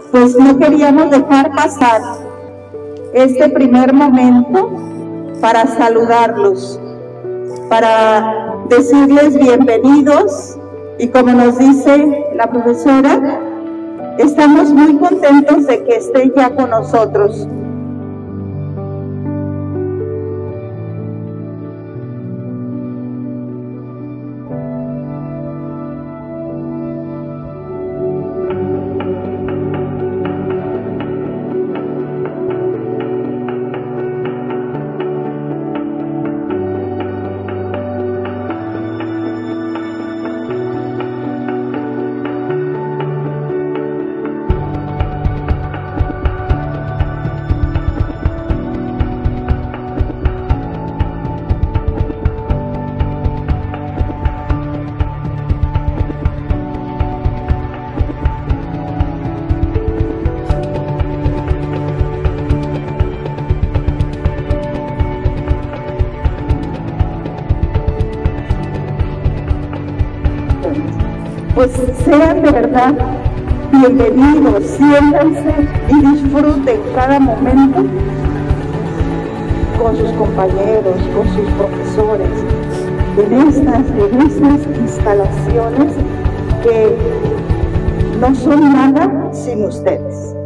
pues no queríamos dejar pasar este primer momento para saludarlos, para decirles bienvenidos, y como nos dice la profesora, estamos muy contentos de que estén ya con nosotros. Pues sean de verdad bienvenidos, siéntanse y disfruten cada momento con sus compañeros, con sus profesores, en estas instalaciones que no son nada sin ustedes.